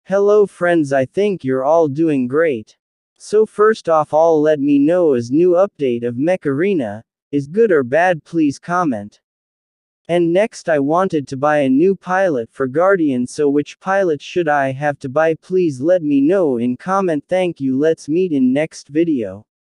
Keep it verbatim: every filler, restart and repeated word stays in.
Hello friends, I think you're all doing great. So first off, all let me know is new update of Mech Arena is good or bad, please comment. And next, I wanted to buy a new pilot for Guardian, so which pilot should I have to buy? Please let me know in comment. Thank you. Let's meet in next video.